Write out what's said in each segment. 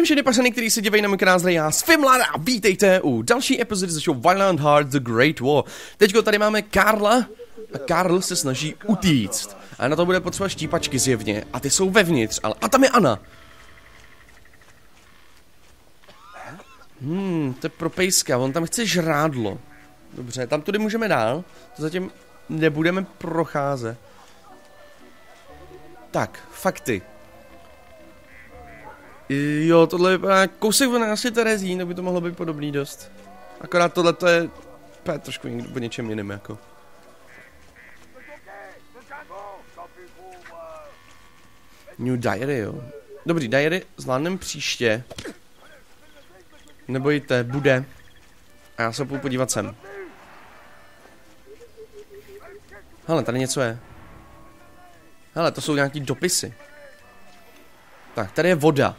všechny pařeny, který se dívají na můj kanál, já s Fimlar a vítejte u další epizody ze show Violent Heart The Great War. Teďko tady máme Karla a Karl se snaží utíct. A na to bude potřeba štípačky zjevně. A ty jsou vevnitř, ale... A tam je Anna. To je pro pejska, on tam chce žrádlo. Dobře, tam tudy můžeme dál. To zatím nebudeme procházet. Tak, fakty. Jo, tohle je kousek od nás je Terezín, tak by to mohlo být podobný dost. Akorát tohle to je trošku o něčem jiném jako. New Diary, jo. Dobrý, Diary zvládnem příště. Nebojte, bude. A já se půjdu podívat sem. Hele, tady něco je. Hele, to jsou nějaký dopisy. Tak, tady je voda.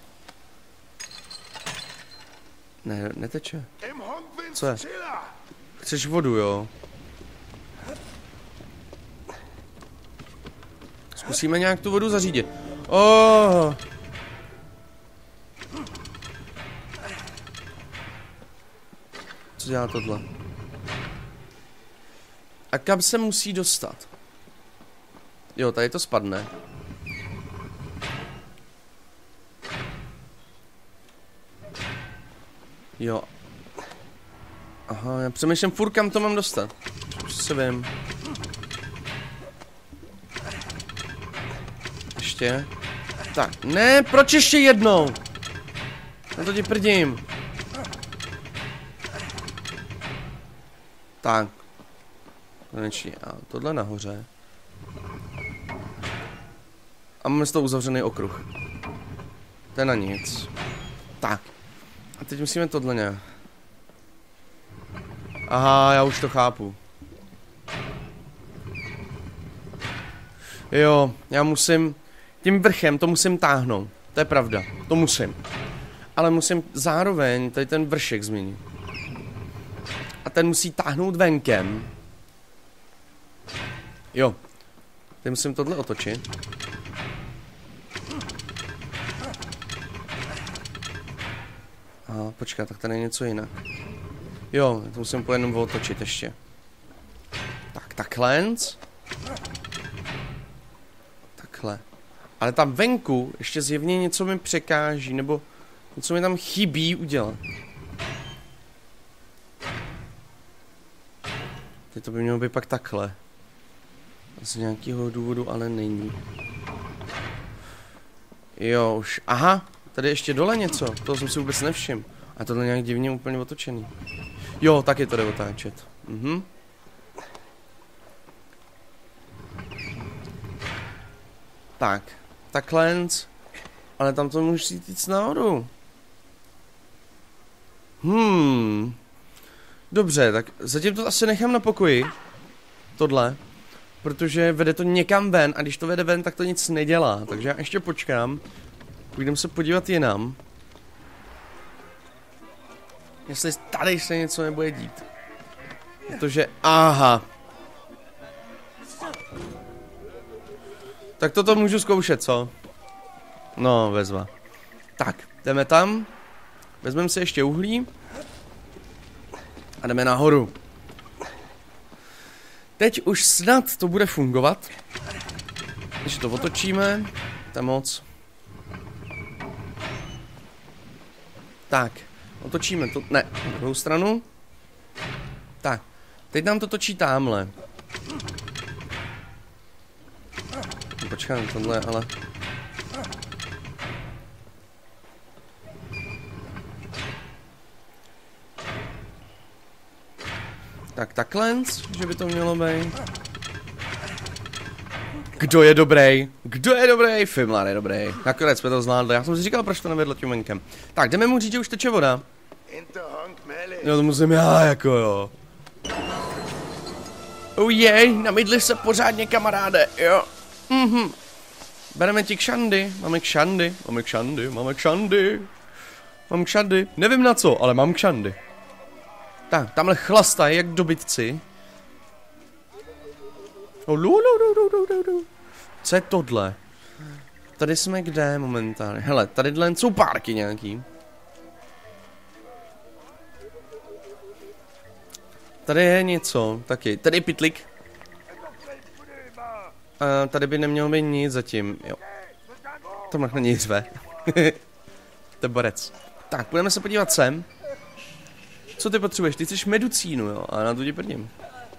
Ne, neteče. Co je? Chceš vodu, jo? Zkusíme nějak tu vodu zařídit. Oh. Co dělá tohle? A kam se musí dostat? Jo, tady to spadne. Jo. Aha, já přemýšlím furt, kam to mám dostat. Už se vím. Ještě. Tak, ne, proč ještě jednou? Já to ti prdím. Tak. Konečně, a tohle nahoře. A máme z toho uzavřený okruh. To je na nic. Tak. A teď musíme tohle nějak. Aha, já už to chápu. Jo, já musím... Tím vrchem to musím táhnout. To je pravda, to musím. Ale musím zároveň tady ten vršek změnit. A ten musí táhnout venkem. Jo. Teď musím tohle otočit. Aha, počkej, tak tady je něco jinak. Jo, to musím po jednom otočit ještě. Tak, takhle. Takhle. Ale tam venku ještě zjevně něco mi překáží, nebo něco mi tam chybí udělat. Teď to by mělo být pak takhle. Z nějakého důvodu ale není. Jo, už. Aha, tady ještě dole něco. Toho jsem si vůbec nevšiml. A tohle nějak divně úplně otočený. Jo, tak je to jde otáčet. Tak, takhle. Ale tam to můžeš jít nahoru. Dobře, tak zatím to asi nechám na pokoji. Tohle. Protože vede to někam ven a když to vede ven, tak to nic nedělá. Takže já ještě počkám. Půjdeme se podívat jinam. Jestli tady se něco nebude dít. Protože, aha. Tak toto můžu zkoušet, co? No, vezva. Tak, jdeme tam. Vezmeme si ještě uhlí. A jdeme nahoru. Teď už snad to bude fungovat. Když to otočíme, to je moc. Tak, otočíme to, ne, na druhou stranu. Tak, teď nám to točí támhle. Počkám, tohle, ale... Tak, takhle, že by to mělo být. Kdo je dobrý? Kdo je dobrý? Fimlar je dobrý. Nakonec jsme to zvládli. Já jsem si říkal, proč to nevedlo tím venkem. Tak, jdeme mu říct, že už teče voda. Jo, to musím já, jako jo. Oh jej, namydli se pořádně, kamaráde, jo. Bereme ti kšandy, máme kšandy, máme kšandy, máme kšandy. Mám kšandy, nevím na co, ale mám kšandy. Tak, tamhle chlastají jak dobytci. Co je tohle? Tady jsme kde momentálně? Hele, tady jsou párky nějaký. Tady je něco, taky. Tady je pytlík. A tady by nemělo být nic zatím, jo. To na něj řve. To je borec. Tak, půjdeme se podívat sem. Co ty potřebuješ? Ty chceš medicínu, jo? A na to ti prdím.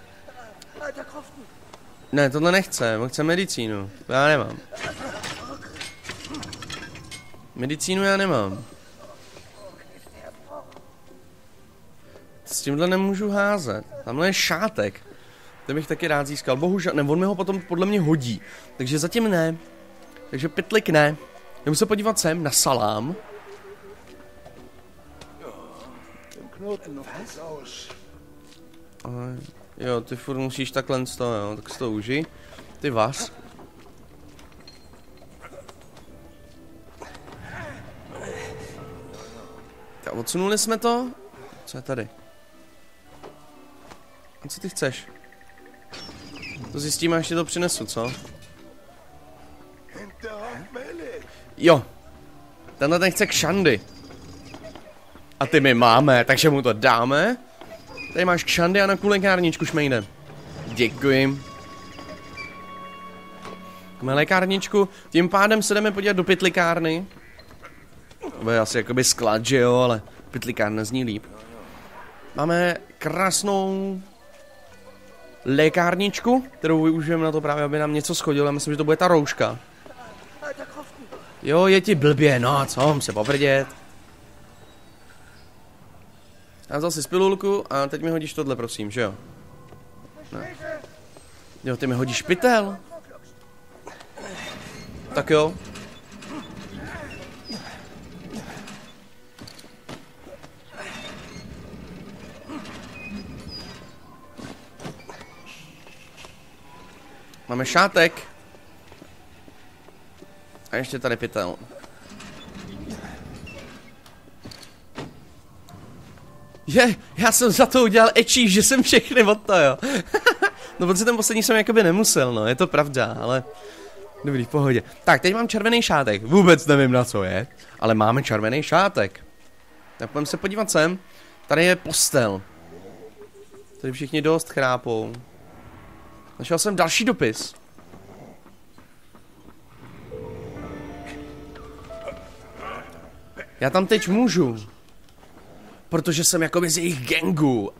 Ne, tohle nechce, on chce medicínu. To já nemám. Medicínu já nemám. S tímhle nemůžu házet. Tamhle je šátek. Ten bych taky rád získal. Bohužel, ne, on mi ho potom podle mě hodí. Takže zatím ne. Takže pytlik ne. Jdeme se podívat sem na salám. Jo, ty furt musíš takhle z toho, jo, tak si to užij. Ty vás. Tak odsunuli jsme to. Co je tady? A co ty chceš? To zjistíme, až ti to přinesu, co? Jo. Tenhle ten chce kšandy. A ty my máme, takže mu to dáme. Tady máš kšandy a na lékárničku šmejde. Děkuji. Máme lékárničku, tím pádem se jdeme podívat do pytlikárny. To je asi jakoby sklad, že jo, ale pytlikárna zní líp. Máme krásnou lékárničku, kterou využijeme na to právě, aby nám něco schodilo. Já myslím, že to bude ta rouška. Jo, je ti blbě, no co, mám se poprdět. Já vzal si spilulku a teď mi hodíš tohle, prosím, že jo? Ne. Jo, ty mi hodíš pytel. Tak jo. Máme šátek. A ještě tady pytel. Já jsem za to udělal ečí, že jsem všechny od to, jo. No, protože ten poslední jsem jakoby nemusel, no, je to pravda, ale... Dobrý, v pohodě. Tak, teď mám červený šátek. Vůbec nevím, na co je, ale máme červený šátek. Tak půjdeme se podívat sem. Tady je postel. Tady všichni dost chrápou. Našel jsem další dopis. Já tam teď můžu. Protože jsem jakoby z jejich gangu.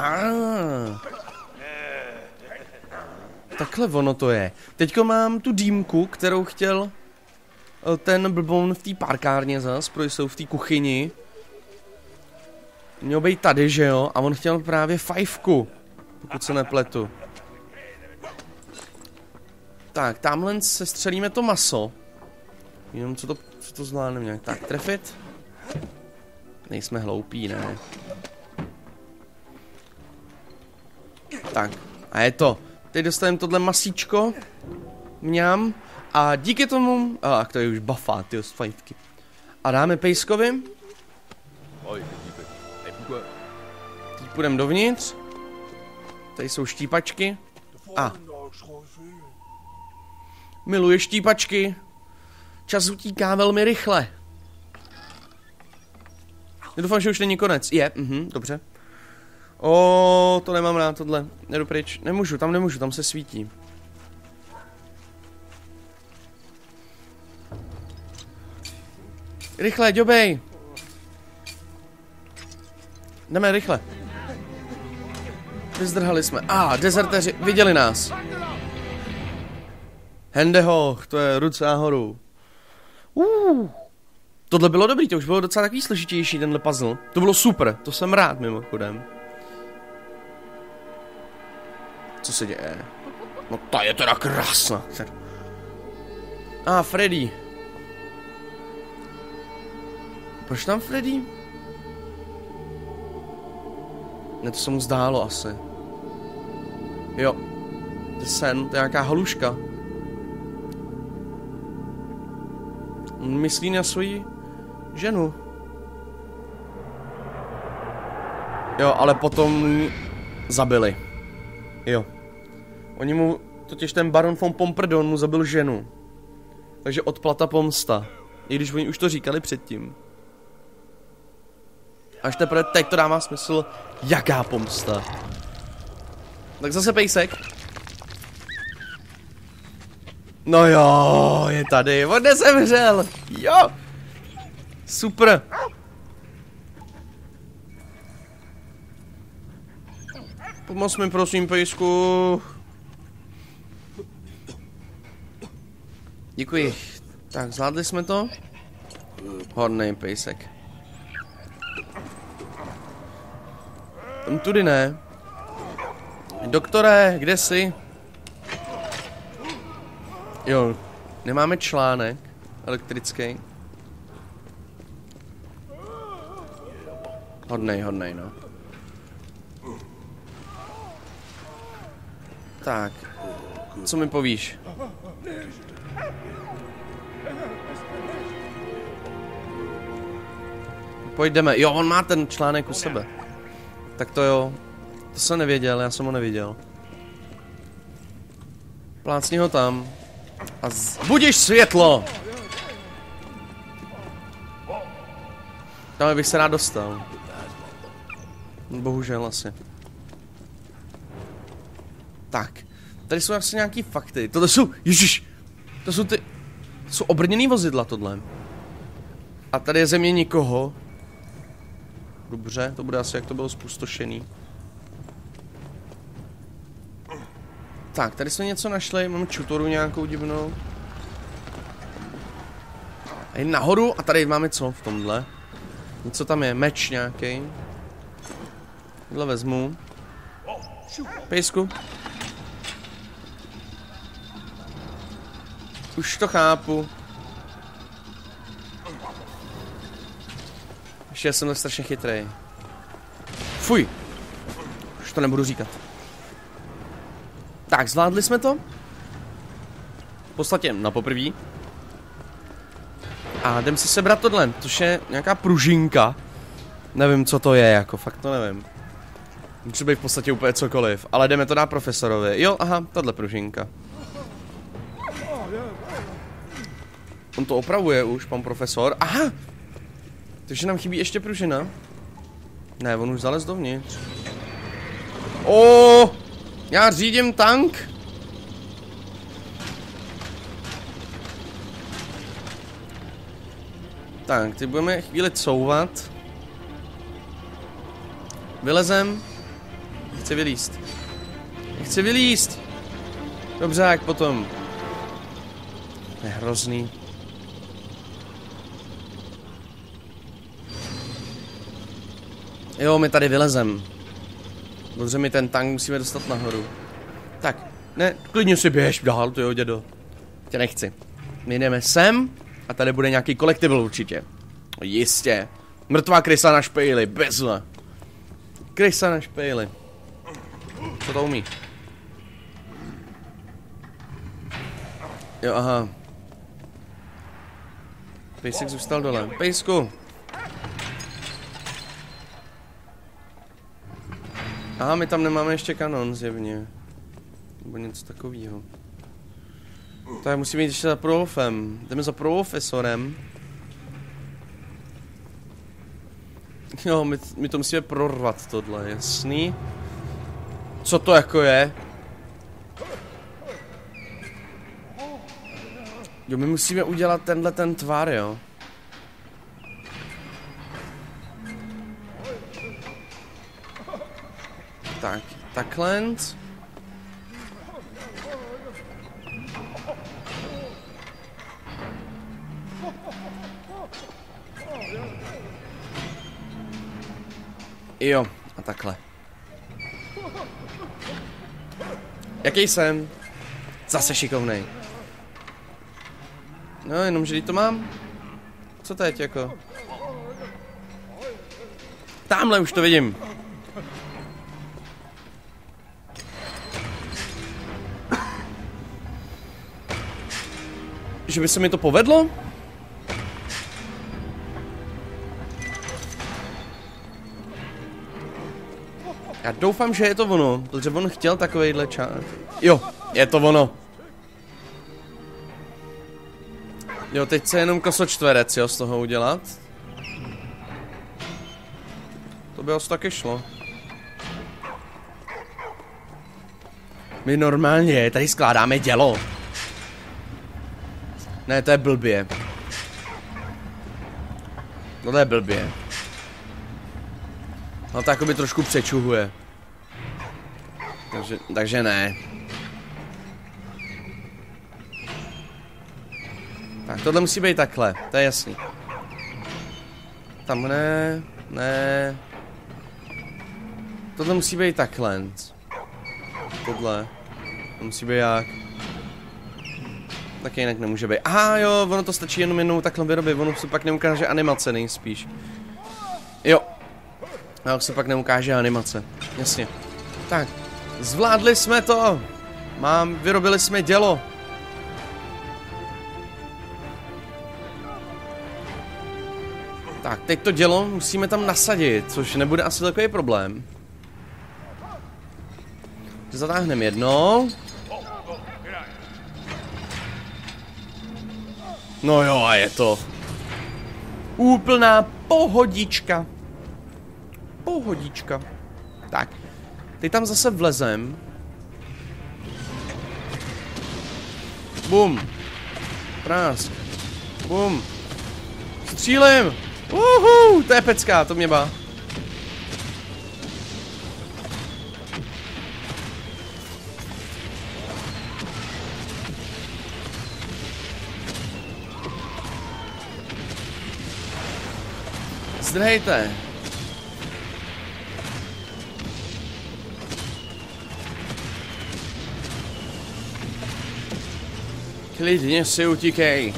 Takhle ono to je. Teďko mám tu dýmku, kterou chtěl ten blbon v té párkárně zas, protože jsou v té kuchyni. Měl být tady, že jo? A on chtěl právě fajfku, pokud se nepletu. Tak, tamhle se střelíme to maso. Jenom co to zvládneme nějak. Tak, trefit. Nejsme hloupí, ne? Tak, a je to. Teď dostaneme tohle masíčko. Mňam. A díky tomu... Ach, to je už bafá, tyjo, z fajtky. A dáme pejskovi. Teď půjdeme dovnitř. Tady jsou štípačky. A. Miluje štípačky. Čas utíká velmi rychle. Já doufám, že už není konec. Je, dobře. To nemám rád, tohle. Jdu pryč. Nemůžu, tam se svítí. Rychle, ďobej. Jdeme rychle. Vyzdrhali jsme. Dezertéři, viděli nás. Hendehoch, to je ruce nahoru. Tohle bylo dobrý, to už bylo docela takový složitější, tenhle puzzle. To bylo super, to jsem rád mimochodem. Co se děje? No ta je teda krásná. Freddy. Proč tam Freddy? Ne, to se mu zdálo asi. Jo. To je sen, to je nějaká haluška. On myslí na svoji ženu. Jo, ale potom zabili. Jo. Oni mu, totiž ten baron von Pomperdon mu zabil ženu. Takže odplata pomsta. I když oni už to říkali předtím. Až teprve teď to dává smysl, jaká pomsta. Tak zase pejsek. No jo, je tady, on nezemřel. Jo. Super. Pomoz mi prosím, pejsku. Děkuji. Tak, zvládli jsme to? Hodnej pejsek. Tam tudy ne. Doktore, kde jsi? Jo, nemáme článek elektrický. Hodnej, no. Tak, co mi povíš? Pojďme. Jo, on má ten článek u sebe. Tak to jo. To jsem nevěděl, já jsem ho neviděl. Plácni ho tam. A budíš světlo! Tam bych se rád dostal. Bohužel asi. Tak. Tady jsou asi nějaký fakty. Tohle jsou, ježiš! To jsou ty... To jsou obrněný vozidla tohle. A tady je země nikoho. Dobře, to bude asi jak to bylo spustošený. Tak, tady jsme něco našli, mám čutoru nějakou divnou. A jen nahoru a tady máme co v tomhle? Něco tam je, meč nějaký. Tohle vezmu. Pejsku. Už to chápu. Ještě jsem strašně chytrý. Fuj. Už to nebudu říkat. Tak, zvládli jsme to. V podstatě na poprví. A jdem si sebrat tohle, což je nějaká pružinka. Nevím, co to je, jako fakt to nevím. Může být v podstatě úplně cokoliv, ale jdeme to dát profesorovi. Jo, aha, tahle pružinka. On to opravuje už, pan profesor. Aha! Takže nám chybí ještě pružina. Ne, on už zalez dovnitř. O, já řídím tank. Tak, teď budeme chvíli couvat. Vylezem. Chci vylízt. Chci vylízt. Dobře, jak potom. To je hrozný. Jo, my tady vylezem. Dobře, my ten tank musíme dostat nahoru. Tak, ne, klidně si běž dál, to jo, dědo. Tě nechci. My jdeme sem a tady bude nějaký kolektibil určitě. Jistě. Mrtvá krysa na špejli, bezva. Krysa na špejli. Co to umí? Jo, aha. Pejsek zůstal dole. Pejsku. Aha, my tam nemáme ještě kanon, zjevně. Nebo něco takového. Tak musíme jít ještě za profem. Jdeme za profesorem. Jo, my to musíme prorvat tohle, jasný. Co to jako je? Jo, my musíme udělat ten tvar, jo. Tak, takhle. Jo, a takhle. Jaký jsem? Zase šikovnej. No, jenom, že to mám. Co teď, jako? Tamhle už to vidím. Že by se mi to povedlo? Já doufám, že je to ono, protože on chtěl takovejhle čas. Jo, je to ono. Jo, teď se jenom kosočtverec, jo, z toho udělat. To by asi taky šlo. My normálně tady skládáme dělo. Ne, to je blbě. No to je blbě. No to jakoby trošku přečuhuje. Takže ne. Tak tohle musí být takhle, to je jasný. Tam ne. Tohle musí být takhle. Tohle. To musí být jak. Tak jinak nemůže být. Aha jo, ono to stačí jenom jednou takhle vyrobit, ono se pak neukáže animace nejspíš. Jo. A se pak neukáže animace, jasně. Tak, zvládli jsme to. Vyrobili jsme dělo. Tak, teď to dělo musíme tam nasadit, což nebude asi takový problém. Zatáhneme jedno. No jo, a je to úplná pohodička. Pohodička. Tak, teď tam zase vlezem. Bum. Prásk. Bum. Střílím. To je pecka, to mě bá. Zdrhejte. Klidně si utíkej.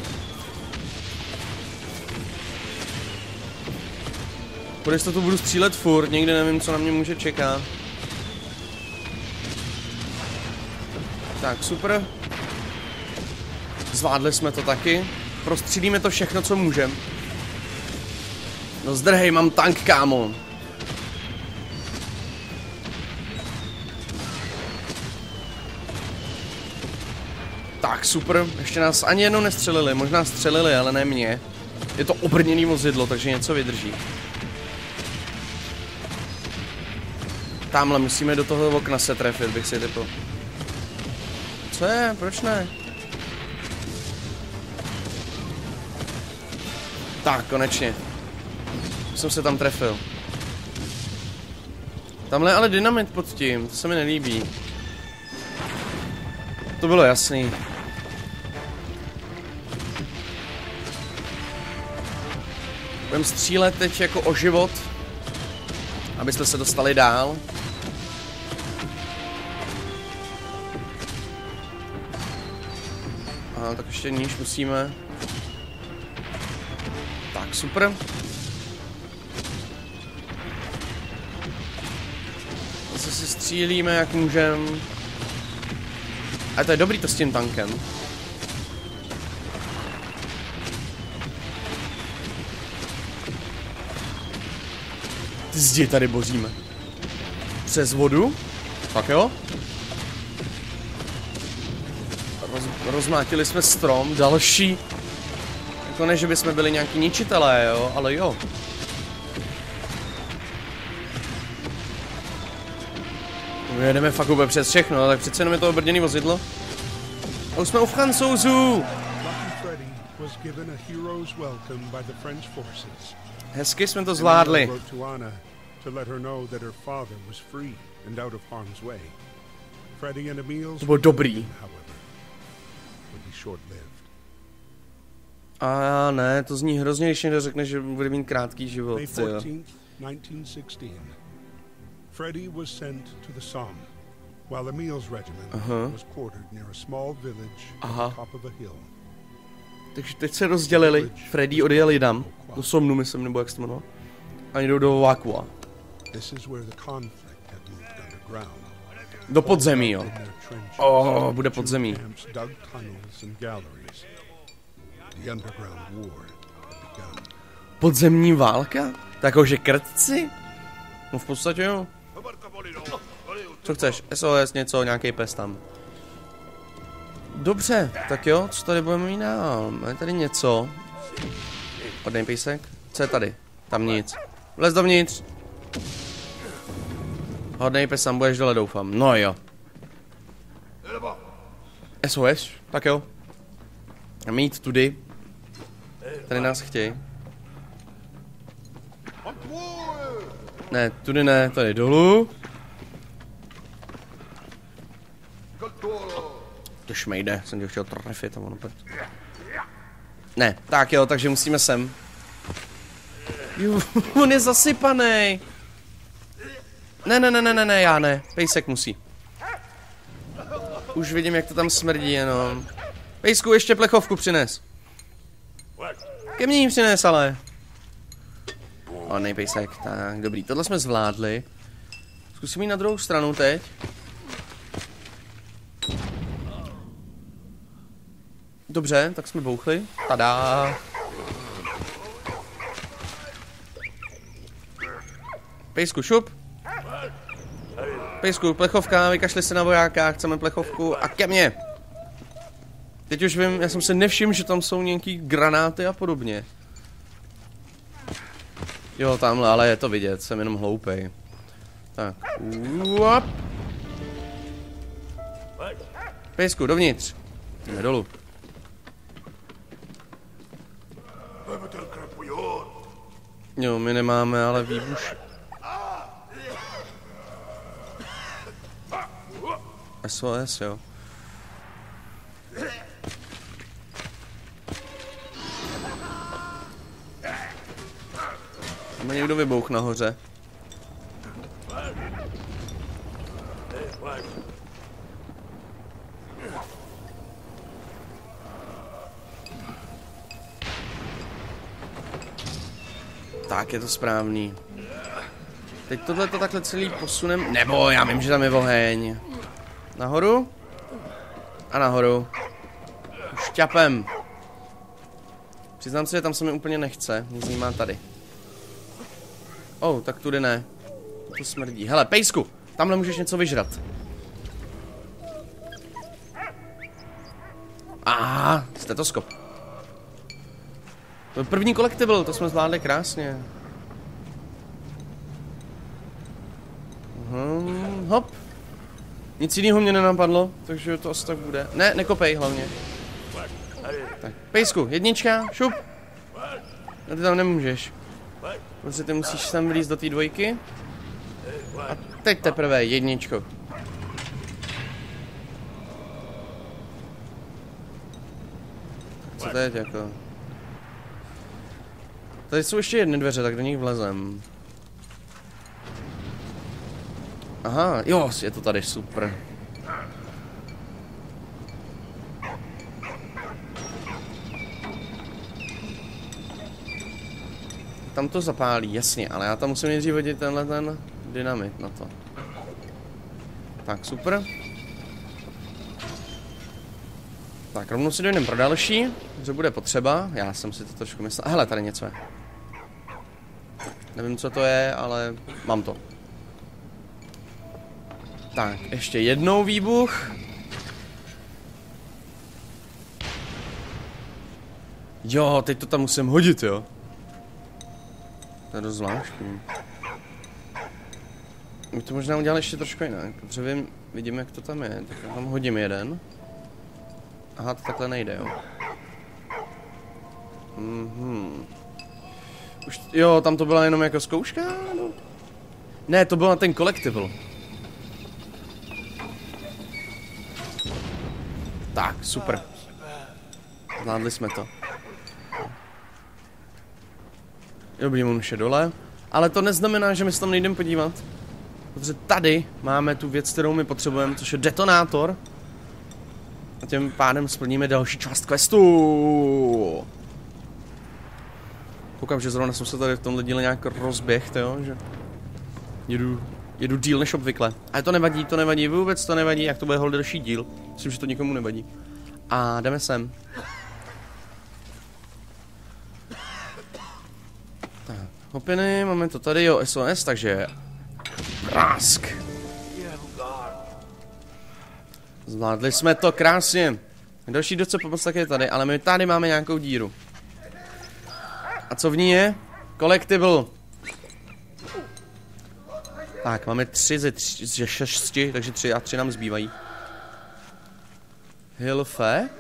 Pro jistotu budu střílet furt, někdy nevím, co na mě může čekat. Tak, super. Zvládli jsme to taky. Prostřílíme to všechno, co můžem. No zdrhej, mám tank, kámo. Tak, super. Ještě nás ani jednou nestřelili. Možná střelili, ale ne mě. Je to obrněný vozidlo, takže něco vydrží. Tamhle musíme do toho okna se trefit, bych si typl. Co je? Proč ne? Tak, konečně. Jsem se tam trefil. Tamhle je ale dynamit pod tím, to se mi nelíbí. To bylo jasný. Budeme střílet teď jako o život, abyste se dostali dál. Aha, tak ještě níž musíme. Tak, super. Zase si střílíme, jak můžem. A to je dobrý to s tím tankem. Ty zdi tady boříme. Přes vodu? Tak jo? Rozmátili jsme strom, další. Jako ne, že bychom byli nějaký ničitelé, jo, ale jo. My jedeme fakt úplně přes všechno, tak přece jenom je to obrněný vozidlo. A už jsme u Francouzů. Hezky jsme to zvládli. To bylo dobrý. A ne, to zní hrozně, když někdo řekne, že bude mít krátký život. Freddy was sent to the Somme, while Emil's regiment was quartered near a small village at the top of a hill. Takže teď se rozdělili, Freddy odjel jinam, do Somnu, myslím, nebo jak se to jmenuje, a jdou do Vakua. Do podzemí, jo. Bude podzemí. Podzemní válka? Takovže krtci? No v podstatě jo. Co chceš? SOS, něco, nějaký pes tam. Dobře, tak jo, co tady budeme mít dál? Máme tady něco. Odnej pejsek. Co je tady? Tam nic. Vlez dovnitř. Hodnej pes, tam budeš dole, doufám. No jo. SOS, tak jo. A mít tudy. Tady nás chtějí. Ne, tudy ne, tady dolů. To šmejde, jsem tě chtěl trefit a on opět. Ne, tak jo, takže musíme sem. Jú, on je zasypaný. Ne, já ne, pejsek musí. Už vidím, jak to tam smrdí jenom. Pejsku, ještě plechovku přines. Ke mně ji přines, ale. O, nej pejsek, tak, dobrý, tohle jsme zvládli. Zkusím jít na druhou stranu teď. Dobře, tak jsme bouchli. Tada. Pejsku, šup. Pejsku, plechovka, vykašli se na vojáka, chceme plechovku a ke mně. Teď už vím, já jsem se nevšiml, že tam jsou nějaký granáty a podobně. Jo, tamhle, ale je to vidět, jsem jenom hloupej. Tak, uop. Pejsku, dovnitř. Jdeme dolů. Jo, my nemáme, ale výbuš. SOS, jo. Tam někdo vybouch nahoře. Tak, je to správný. Teď tohle to takhle celý posunem. Nebo já vím, že tam je oheň. Nahoru. A nahoru. Šťapem. Přiznám si, že tam se mi úplně nechce. Mě zajímá tady. Tak tudy ne. To smrdí. Hele, pejsku, tamhle můžeš něco vyžrat. Stetoskop. To je první kolektibil, to jsme zvládli krásně. Hop. Nic jiného mě nenapadlo, takže to asi tak bude. Ne, nekopej hlavně. Tak, pejsku, jednička, šup. No ty tam nemůžeš. Protože ty musíš sem vlízt do té dvojky. A teď teprve jedničko. Co teď jako? Tady jsou ještě jedny dveře, tak do nich vlezem. Aha, jo, je to tady, super. Tam to zapálí, jasně, ale já tam musím nejdřív hodit tenhle ten dynamit na to. Tak, super. Tak, rovnou si dojdem pro další, že bude potřeba. Já jsem si to trošku myslel. Hele, tady něco je. Nevím, co to je, ale mám to. Tak, ještě jednou výbuch. Jo, teď to tam musím hodit, jo. To je dost zvláštní. My to možná udělali ještě trošku jinak, protože vidím, jak to tam je. Tak já tam hodím jeden. Aha, to takhle nejde, jo. Už, jo, tam to byla jenom jako zkouška? No. Ne, to byl na ten kolektibil. Tak, super. Zvládli jsme to. Dobrý, on už je dole. Ale to neznamená, že my se tam nejdeme podívat. Protože tady máme tu věc, kterou my potřebujeme, což je detonátor. A tím pádem splníme další část questu. Koukám, že zrovna jsem se tady v tomhle díle nějak rozběh, jo, že jedu díl než obvykle. Ale to nevadí, vůbec to nevadí, jak to bude hold další díl. Myslím, že to nikomu nevadí. A jdeme sem. Tak, hopiny, máme to tady, jo, SOS, takže prásk. Zvládli jsme to krásně. Další kdo chce pomoct, tak je tady, ale my tady máme nějakou díru. A co v ní je? Collectible. Tak, máme 3 ze 6, takže 3 a 3 nám zbývají. Hilfe.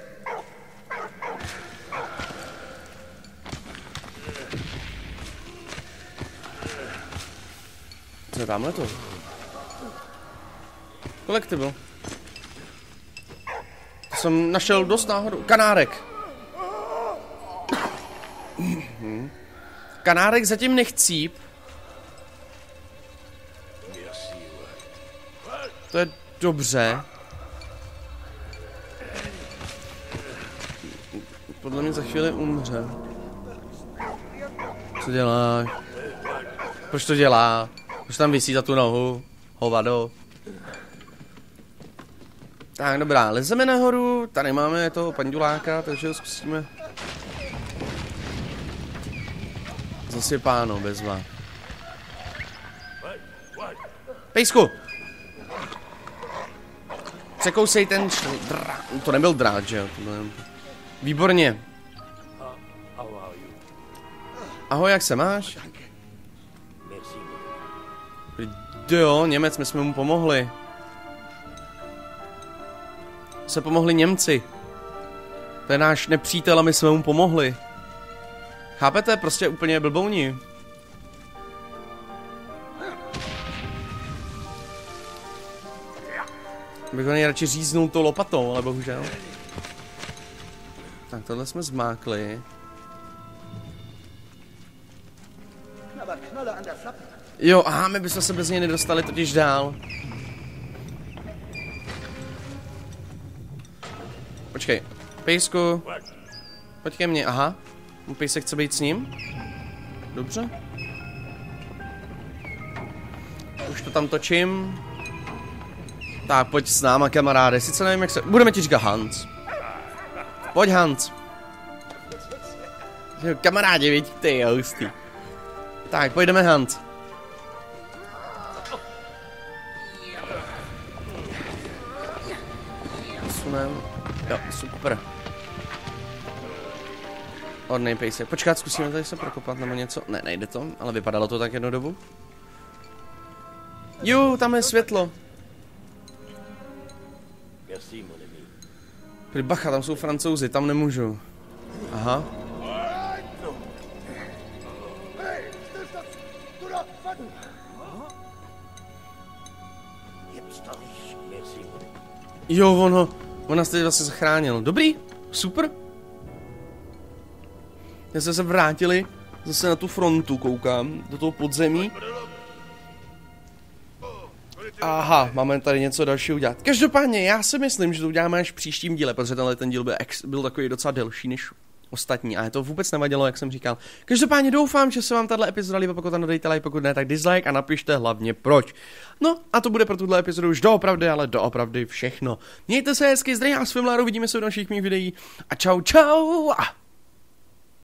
Co je tamhle to? Collectible. To jsem našel dost náhodou. Kanárek. Kanárek zatím nechcíp. To je dobře. Podle mě za chvíli umře. Co děláš? Proč to dělá? Proč tam visí za tu nohu? Hovado. Tak dobrá, lezeme nahoru. Tady máme toho panduláka, takže ho zkusíme. Zase páno, bezva. Pejsku! Překousej ten to nebyl drát, že jo? Výborně. Ahoj, jak se máš? Jo, Němec, my jsme mu pomohli. Se pomohli Němci. To je náš nepřítel a my jsme mu pomohli. Chápete? Prostě úplně blbouni. Bych ho nejradši říznul tou lopatou, ale bohužel. Tak tohle jsme zmákli. Jo, aha, my bychom se bez něj nedostali totiž dál. Počkej, pejsku. Pojď ke mně, aha. Pejsek chce být s ním? Dobře. Už to tam točím. Tak, pojď s náma, kamaráde. Sice nevím, jak se... Budeme ti říkat Hans. Pojď, Hans. Kamarádi, vidíte, ty jo, hustý. Tak, pojdeme, Hans. Posunem. Jo, super. Hodnej pejsek. Počkat, zkusíme tady se prokopat nebo něco. Ne, nejde to, ale vypadalo to tak jednu dobu. Jo, tam je světlo. Bacha, tam jsou Francouzi, tam nemůžu. Aha. Jo, on nás teď vlastně zachránil. Dobrý, super. Já jsme se vrátili zase na tu frontu, koukám, do toho podzemí. Aha, máme tady něco dalšího udělat. Každopádně, já si myslím, že to uděláme až v příštím díle, protože tenhle ten díl byl takový docela delší než ostatní a to vůbec nevadilo, jak jsem říkal. Každopádně doufám, že se vám tahle epizoda líbila, pokud tam dejte like, pokud ne, tak dislike a napište hlavně proč. No a to bude pro tuhle epizodu už doopravdy, ale doopravdy všechno. Mějte se hezky, zdraví, já s Fimláru, vidíme se v dalších mých videí a čau čau.